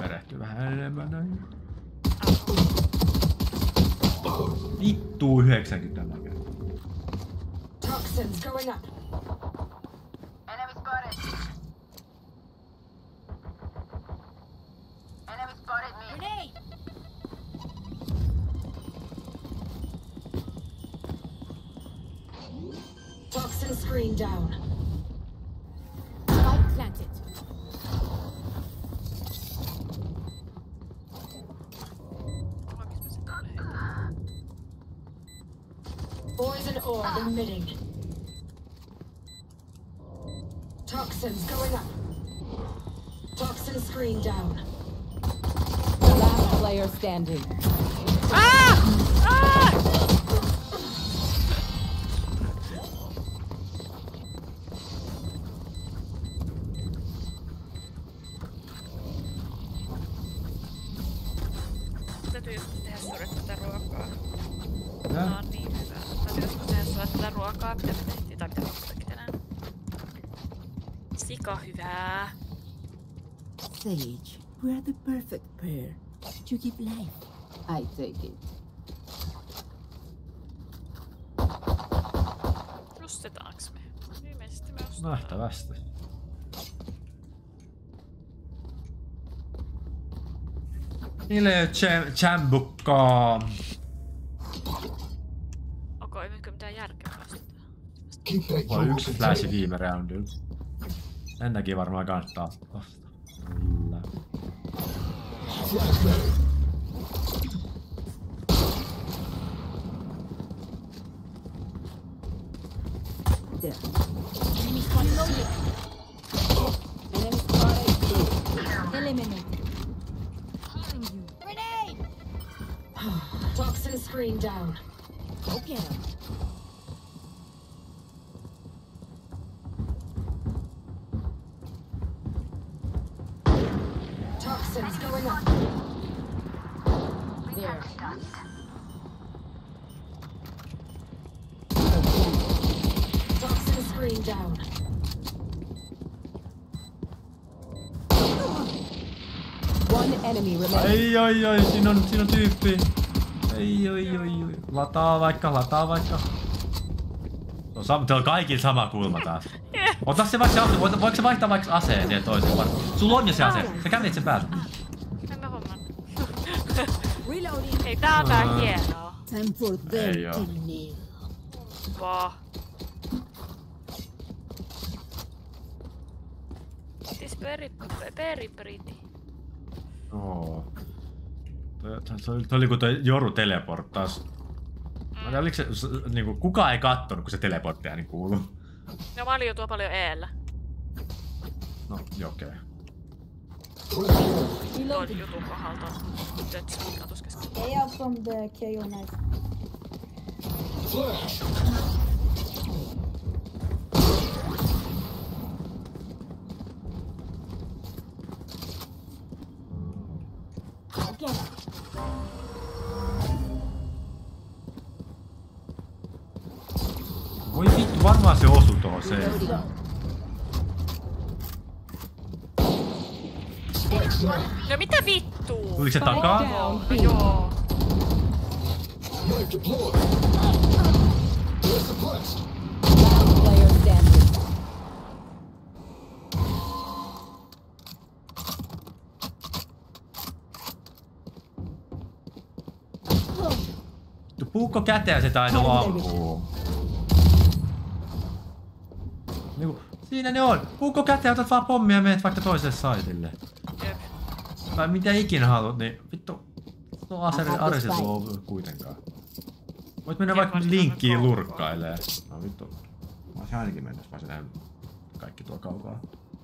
perehtyä vähän enemmän näin. Vittu 90 näkee. Toxins going up. Enemy spotted. Enemy spotted me. Grenade! Toxin screen down. Spike planted. Poison orb emitting. Toxins going up. Toxin screen down. Last player standing. Täytyy joskus tehdä sulle tätä ruokaa. Nää? Tää on niin hyvää. Täytyy joskus tehdä sulle tätä ruokaa, mitä me tehtiin tai mitä me tehtiin tänään. Sika hyvää. Sage, we're the perfect pair. You give life. I take it. Ostetaanko me? Ilmeisesti me ostetaan. Nähtävästi. Niille ei oo chambukkaa. Onko ei nytkö mitään järkeä vastata? Voi yksi flashi viime roundilla. Ennäkin varmaan kannattaa vastata. Kyllä. There. Enemy spotted. Enemy spotted. Eliminate. Grenade! Toxin screen down. Okay. Toxins going up. There. Toxin screen down. One enemy remaining. Ai, siinä on tyyppi. Ai. Lataa vaikka. Teillä on kaikilla sama kulma taas. Ota se vaikka se, voiko se vaihtaa vaikka aseen siihen toiseen varmaan? Sulla on jo se ase, sä kävit sen päälle. En mä homman. Reloading. Hei, tää on tää hienoa. Time for them Ei oo. to kneel. Vaa. Tis very pretty. Oo. Toi oli kun toi Joru teleporttaas. Oliko se, niinku, kukaan ei kattonut kun se teleporttiääni kuuluu? No mä olin jo tuo paljon eellä. No, okei. Tuon jutun kohdalta. Dötsi katos kesken. Stay out from the KO knife. Again. Voi vittu, varmaan se osui tohon se. No mitä vittuu? Tuliko se takaa? No joo. Last player standing. Vittu, puukko käteen se taito ampuu. Niinku, siinä ne on. Puukko käteen, otat vaan pommia ja menet vaikka toiselle saitille. Jep. Tai mitä ikinä haluat, niin vittu. No ase tuo kuitenkaan. Voit mennä vaikka linkkiin lurkkailee. No vittu. Mä oisin ainakin mennä, jos mä olisin kaikki tuo kaukaa.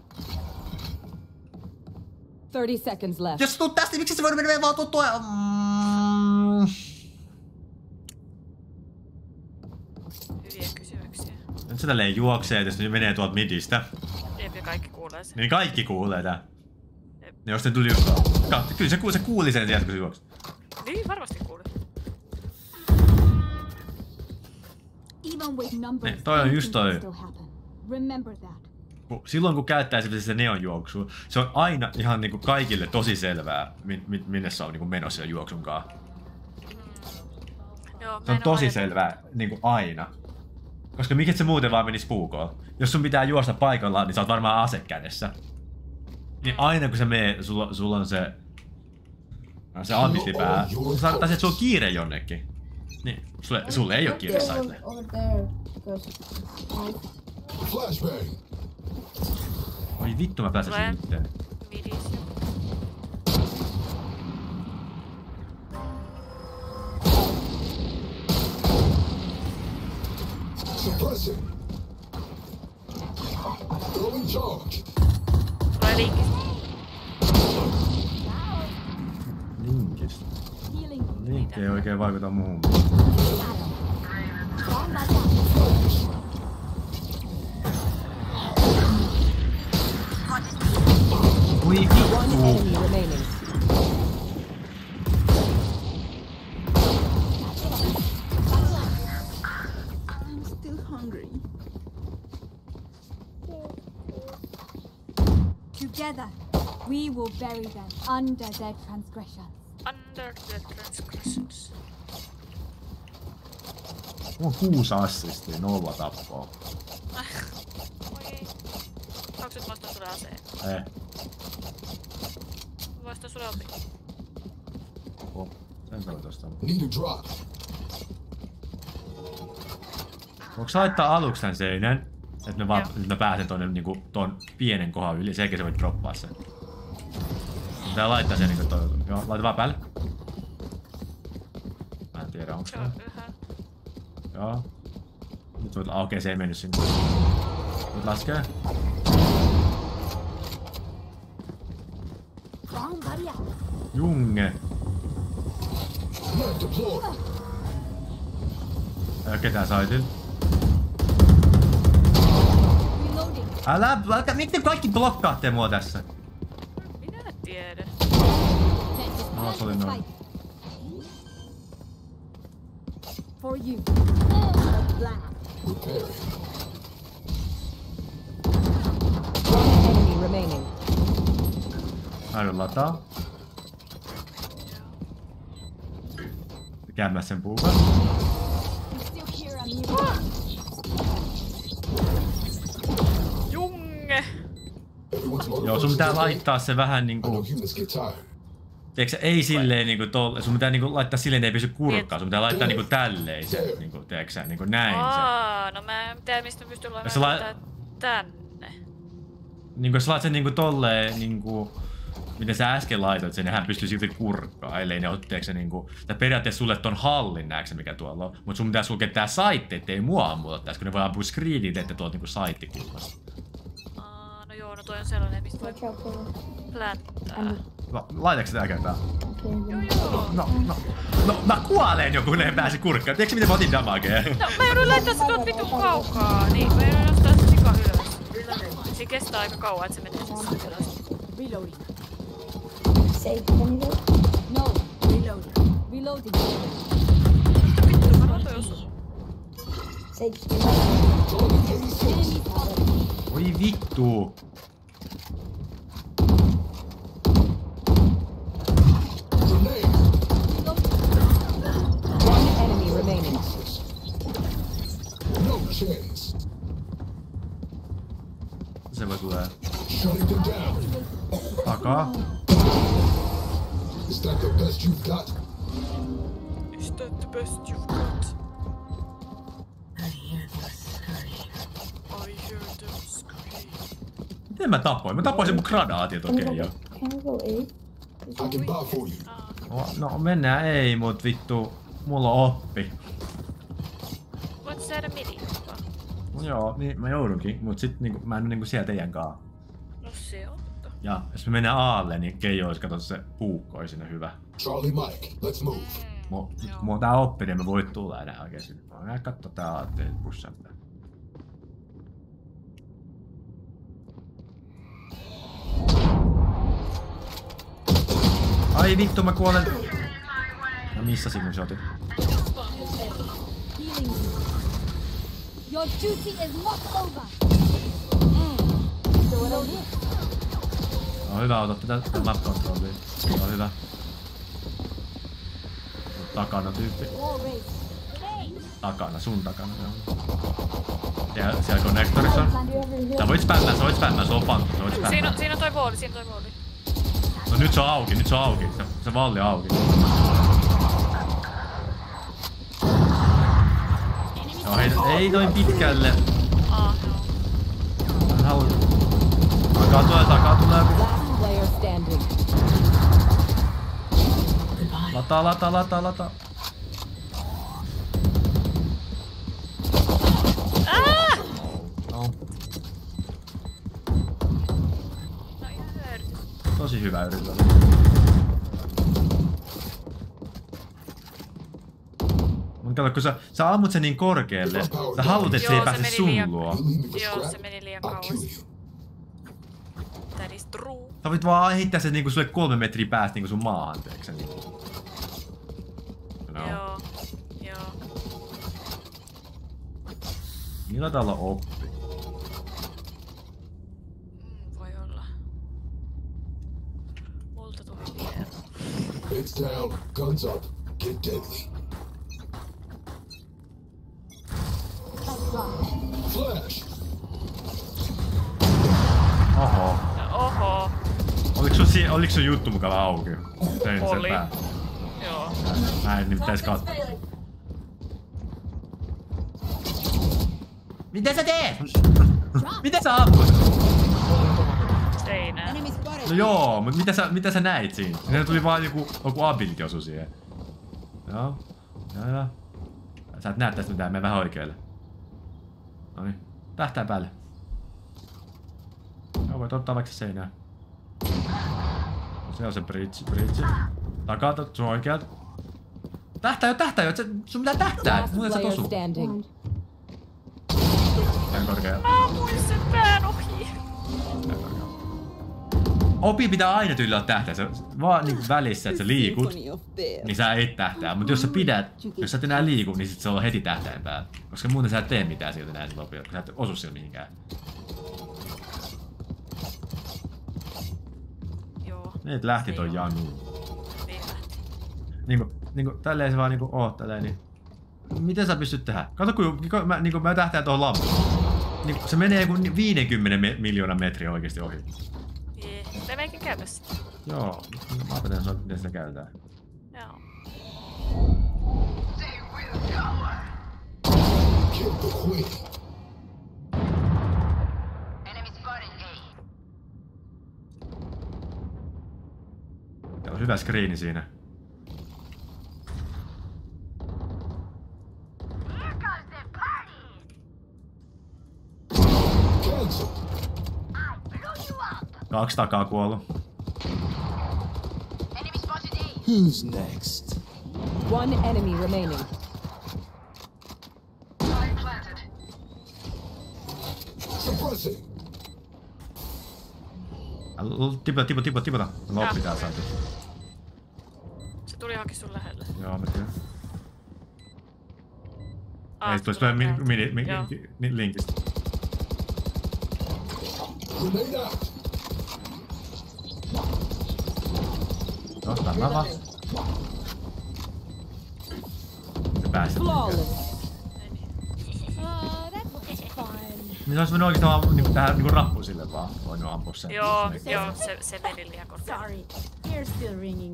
30 seconds left. Jos tuut tästä, miksi se voi mennä vaan tuo? Hyviä kysymyksiä. Nyt se tälleen juoksee, jos ne menee tuolta midistä. Jep, ja kaikki kuulee sen. Niin kaikki kuulee tää. Ja jos ne tuli just... Kyllä se kuuli sen sieltä, kun se juoksi. Niin, varmasti kuulee. Even with numbers, Toi on just toi. anything can still happen. Remember that. silloin kun käyttää se neonjuoksua, se on aina ihan niinku kaikille tosi selvää, minne se on niinku menossa juoksunkaan. Joo, Se on tosi selvää niinku aina. Koska mikä se muuten vaan menis puukoon. Jos sun pitää juosta paikallaan, niin sä oot varmaan ase kädessä. Niin aina kun sä menee, sulla on se ammittipää. Tai se, että sulla on kiire jonnekin. Niin, sulle ei oo kiire saitelle. Over there, because Flashbang. Oi vittu, mä pääsen sinne yhteen. Midis. Suppressing. Throwing charge. Tulee linkistä. Linkistä. Linkki ei oikein vaikuta muuhun. Oi vittu! I'm still hungry. Together, we will bury them under their transgressions. Under the transgressions. Mulla on 6 assistia, 0 tappoa. Oi ei. Saanko nyt vastaa sulle aseen? Eh. Vastaa sulle opi. Sen voi tosta. Need a drop. Voinko sä laittaa aluksi tän seinän? Että mä pääsen tonne niinku ton pienen kohan yli, sen sä voit droppaa sen. Tää laittaa sen niinku toi. Joo, laita vaan päälle. Mä en tiedä onks tää. Joo. Nyt voit, okei, se ei mennyt sinne. Nyt laskee. Junge. Ei oo ketään saitilla. Älkää, miksi te kaikki blokkaatte mua tässä? Minä tiedän. No, se oli noin. For you. Repairing. Enemy remaining. Mä yritän lataa. Käymään sen puukan. Junge! Joo, sun pitää laittaa se vähän niinku... Humans get tired. Tiedätkö, ei silleen niinku tolle, sun pitää niinku laittaa silleen, ei pysy kurkkaan, sun pitää laittaa niinku tälleen se, niinku, tiedätkö, niinku näin se. No mä en tiedä mistä mä pystyn Jos sä laittamaan tänne. Niinku jos sä laitat sen niinku tolleen niinku... Miten sä äsken laitoit sen, niin hän pystyy silti kurkkaan, ellei ne oo, tiedätkö, niinku... Tai periaatteessa sulle ton hallin näeksä mikä tuolla on, mut sun pitää sulkea tää saitti, ettei mua ammuta tässä, kun ne voi ampua screenit, ettei tuolta niinku saittikulmasta. No joo, no toi on sellainen, mistä voi watch out for plättää. No, laitaks tää kertaa? Joo. No, mä kuolen joku, kun ne pääsi kurkkaan. Tiedätkö miten mä otin damagea? No mä joudun laittaa se tuot vitun kaukaa, niin mä joudun nostaa se sika ylös. Se kestää aika kauan, että se menee sen ylös. Reloading. Save, can you go? No. Reloading. Reloading. Vittu, mä rotoin osua. Save, Oi vittu! One enemy remaining. No chance. Se voi tulee Shutting them down. takaa. Is that the best you've got? Is that the best you've got? I hear them scream. Miten mä tapoin? Mä tapoin sen mun granaatit, okei joo. Can we go A? I can buy for you. No mennään ei, mut vittu, mulla on oppi. Voit sä saada midi? No joo, niin mä joudunkin, mut sit niinku, mä en oo niinku siellä teidän kaa. No se on. Ja jos me mennään Aalle, niin Keijo ois kato se puukko ois sinne hyvä. Charlie Mike, let's move. Mulla on tää oppi, niin me voi tulla enää oikeesti. Mä mennään katso tää Aatte pussan. Ai vittu, mä kuolen. Mä missasin mun shotin. Healing. Your duty is not over. On hyvä, ota tätä map controllia. On hyvä. Takana tyyppi. Takana, sun takana. Siellä konnektorissa on. Sä voit spämmää, se on pankki, sä voit spämmää. Siinä on toi vooli. No nyt se on auki. Se valli on auki. No ei noin pitkälle. Takaa tulee. Lata. No. Tosi hyvä yritys. Kato, kun sä ammut sen niin korkealle, sä haluut, et se ei pääse sun luo. Joo, se meni liian kauas. That is true. Sä voit vaan heittää sen niinku sulle 3 metriä päästä niinku sun maahan, teeksä niinku. No. Joo. Millä täällä oppi? Voi olla. Multa tuli vielä. It's down. Guns up. Get deadly. Flash. Oho. Oliko sun juttu mukava auki? Oli. Joo. Näin, niin pitäis katsoa. Mitä sä teet? Mitä sä ammut? Seinään. No joo, mut mitä sä näit siinä? Siinä tuli vaan joku ability osu siihen. Joo. Sä et näe tästä mitään, mene vähän oikealle. Noniin. Tähtää päälle. Joo, voit ottaa vaikka seinään. Se on se bridge. Takaa, sun oikealta. Tähtää jo. Sun pitää tähtää. Muuten sä tosu. Tän korkealla. Mä ammuin sen pään ohi. Opi pitää aina tyylillä tähtää. Se vaan niinku välissä, että sä liikut, niin sä et tähtää. Mut jos sä jos sä et enää liiku, niin sit se on heti tähtäin päällä. Koska muuten sä et tee mitään sieltä näin loppuun, koska sä et osu sillä mihinkään. Joo. Nyt lähti toi Janu. Niin lähti. Niinku tälleen se vaan niinku tälleen niin. Miten sä pystyt tehdä? Kato kun mä tähtään tohon lampuun. Niinku se menee joku 50 miljoonaa metriä oikeesti ohi. Jee. Se meikin käytä sitä. Joo. Mä opetan sua miten sitä käytetään. Joo. Kill the queen. Enemy spotted A. Täällä on hyvä screeni siinä. Here comes the party. Cancel. I blew you up. 2 takaa kuollut. Enemy spotted A. Who's next? One enemy remaining. Spike planted. Suppressing. Tipota. Loppi tää saatu. Se tuli johonkin sun lähelle. Joo, mä tiedän. Ei, tulee linkistä. Grenade out. Nostaa lava. Se päästä. Niin se olisi mennyt oikeastaan vaan niinku tähän niinku rappuun sille vaan. Voinut ampua sen. Joo, se meni liian korkealle. Sorry, ear's still ringing.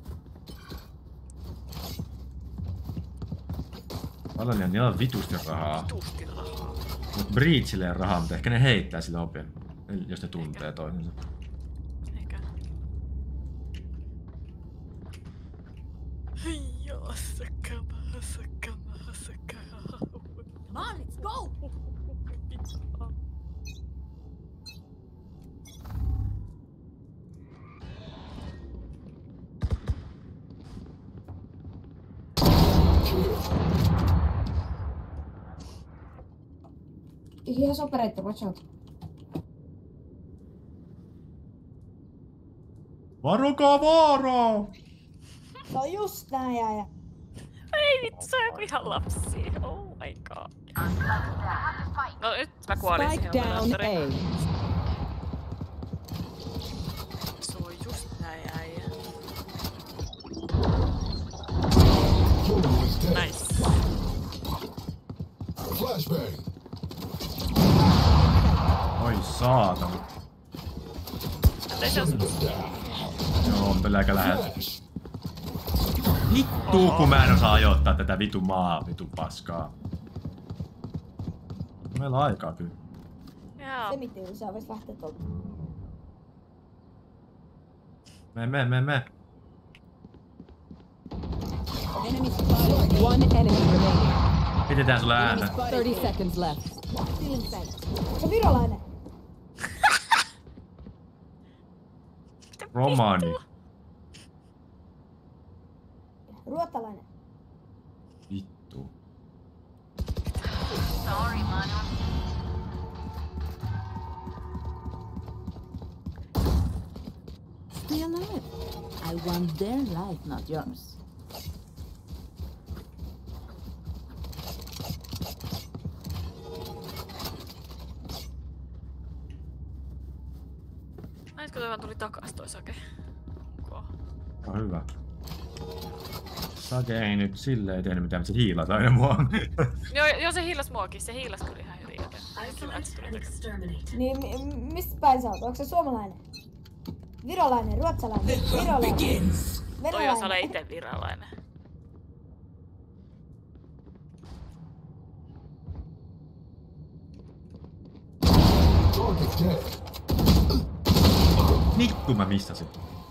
Paljon niillä on vitusti rahaa. Mut Breachille on rahaa, mutta ehkä ne heittää sille opin. Jos ne tuntee toisensa. Ehkä. Joo, sakama. Come on, let's go! He has operator, watch out. Varokaa vaaraa! Se on just näin ja... Ei vittu, se on joku ihan lapsi. Oh my god. No nyt mä kuolin Spike siihen down operaattoriin. A. Saatana. Ei se osunut. Joo, mutta aika läheltä. Vittu, kun mä en osaa ajoittaa tätä vitun paskaa. Meillä on aikaa kyllä. Joo. Se miten sä vois lähteä tuolta. Me. Enemy spotted. One enemy remaining. Pidetään sulle ääntä. 30 seconds left. Se virolainen. Romani. Ruotsalainen. Vittu. Sorry, Manu. Stay alive. I want their life, not yours. Näitkö toi vaan tuli takas toi Sake? No hyvä. Sake ei nyt silleen tehnyt mitään, mutta se hiilasi aina mua. Joo, se hiilas muakin. Se hiilas kyllä ihan hyvin. Isolate and exterminate. Niin mistä päin sä oot? Onko se suomalainen? Virolainen, ruotsalainen, virolainen. Toi osaa olla ite viralainen. Target dead. Vittu mä mistasin.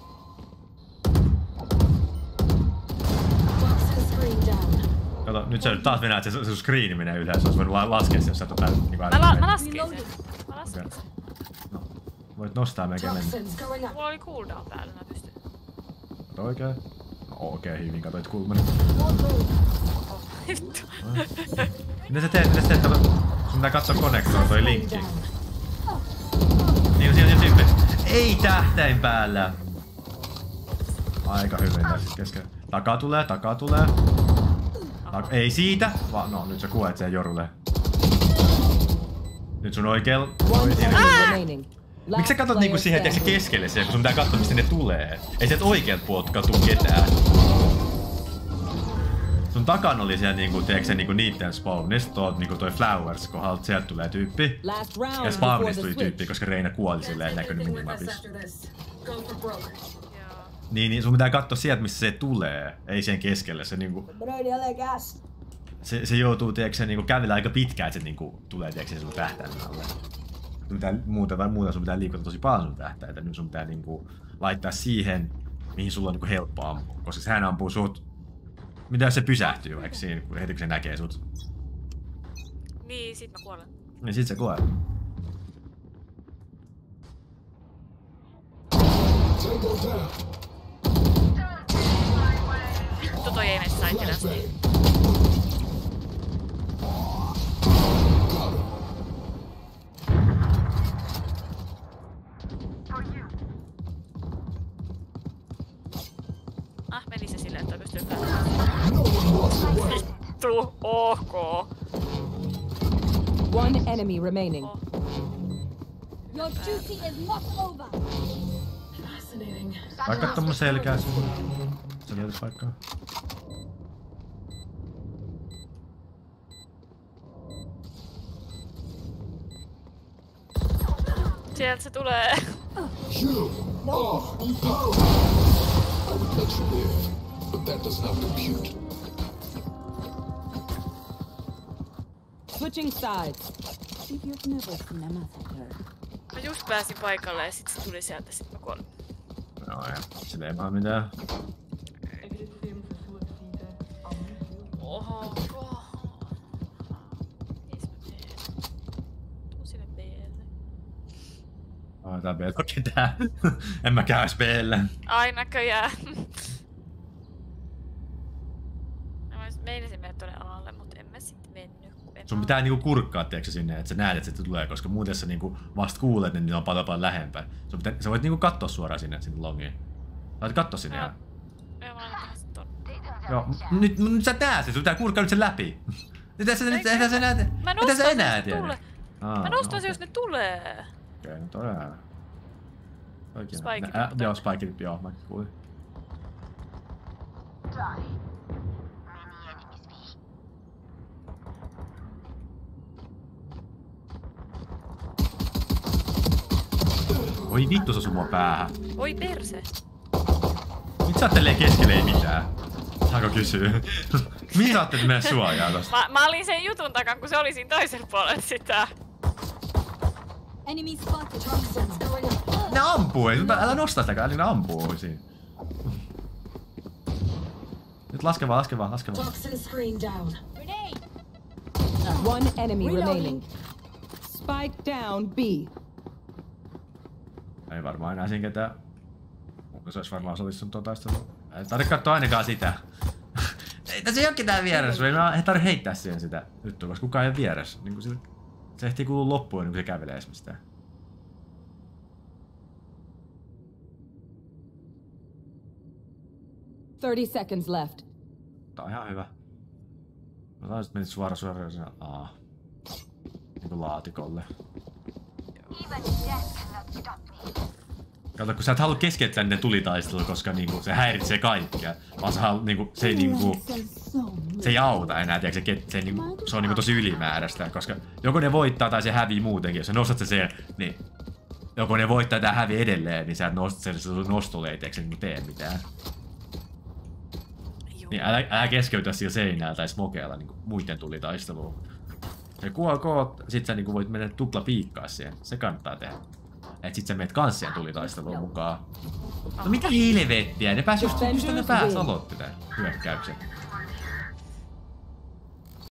Toxin screen down. Kato, nyt sä taas venäät se sun screeni menee ylös. Se olisi voinut laskea se, jos sä et ole niinku Mä laskin sen. Mä laskin sen. No, voit nostaa melkein mennä. Toxins going up. Mulla oli cooldown päällä, mä pystyn. Kato oikein. No okei, hyvin katoit kulmani. Vittu. Mitä sä teet? Sun pitää katsoa konnektoon toi linkki. Niin siinä on tyyppi. Ei tähtäin päällä! Aika hyvin tässä kesken. Takaa tulee. Ei siitä! Vaan no, nyt sä kuolet sen jorulle. Nyt sun oikeel... Remaining. Miksi sä katot niinku siihen tiiäks, keskelle siihen, kun sun pitää katsoa mistä ne tulee? Ei sieltä oikealta puolta katuu ketään. Sun takana oli siellä niinku, tiiäks, niinku niitten spawnista, niinku toi Flowers kohdalta, sieltä tulee tyyppi. Ja spawnista tuli tyyppi, koska Reina kuoli silleen, näkynyt minimapissa. Niin sun pitää katsoa sieltä, missä se tulee, ei sen keskelle. Se niinku... Se joutuu, tiiäks, niinku kävellä aika pitkään, että se niinku tulee, tiiäks, sun tähtäimen alle. Muuta sun pitää liikuttaa tosi paljon sun tähtäitä. Nyt sun pitää niinku laittaa siihen, mihin sulla on niinku helppo ampua. Koska sehän ampuu sut. Mitä jos se pysähtyy vaikka siinä, heti kun se näkee sut? Niin, sit mä kuolen. Niin sit sä kuolet. Vittu toi ei mene saitelästi. Meni se silleen, että pystyy pääsemään. Vittu, ok. One enemy remaining. Your duty is not over. Fascinating. Vaikka tommo selkää sun. Se löytäis paikkaa. Sieltä se tulee. You are power. I would let you live, but that does not compute. Switching sides. If you've never seen a massacre. Mä just pääsin paikalle ja sit se tuli sieltä, sit mä kuolin. No ja, sillä ei vaan mitään. Oho. Tuu sinne B:lle. Tää B on ketään. En mä käy B:lle. Ai näköjään. Mä meinasin mennä tonne alalle, mut en mä sit mennyt. Sun pitää niinku kurkkaa tiiäksä sinne, että sä näet, että se tulee, koska muuten sä niinku vasta kuulet, niin on paljon lähempää. Sä voit niinku katsoa suoraan sinne longiin. Sä voit katsoa sinne ihan. Joo, mä laitan tähän sit ton. Joo, nyt sä näet sen, sun pitää kurkkaa nyt sen läpi. Mitä sä näet? Mä Mitä sä enää nostan, tiedä? tulee. Mä nostan se, jos ne tulee. Okei, no todella. Spike. Joo, Spike, joo, mä kuulin. Oi vittu se osui mua päähän. Oi perse. Nyt sä ajattelee keskelle ei mitään. Saanko kysyä? Mihin sä ajattelet mennä suojaa tosta? Mä olin sen jutun takan, kun se oli siinä toisella puolella sitä. Enemy spotted. Toxins going up. Ne ampuu, ei. Älä nosta sitä, eli ne ampuu siinä. Nyt laske vaan. Toxin screen down. One enemy remaining. Spike down B. Ei varmaan enää siinä ketään. Se olisi varmaan sovistunut tuon taistelua. Ei tarvitse katsoa ainakaan sitä. Ei tässä ei oo ketään vieressä, ei tarvitse heittää siihen sitä juttua, koska kukaan ei ole vieressä. Niin se ehtii kuulua loppuun, niin kun se kävelee esimerkiksi sitä. $30 seconds left. Tää on ihan hyvä. Mä taisin menit suoraan sinne niinku laatikolle. Even death cannot stop me. Kato, kun sä et halua keskeyttää niiden tulitaistelua, koska niinku se häiritsee kaikkea. Vaan sä niinku, se ei auta enää, tiiäks, se on niinku tosi ylimääräistä. Koska joko ne voittaa tai se hävii muutenkin. Jos sä nostat sen, niin joko ne voittaa tai hävii edelleen, niin sä et nostolle ei niinku tee mitään. Niin älä keskeytä sillä seinällä tai smokeella niinku muiden tulitaisteluun. Ja QK, sit sä niinku voit mennä tupla piikkaa siihen. Se kannattaa tehdä. Et sit sä meet kans siihen tulitaisteluun mukaan. No mitä helvettiä, ne pääs just tänne pääs aloitti tän hyökkäyksen.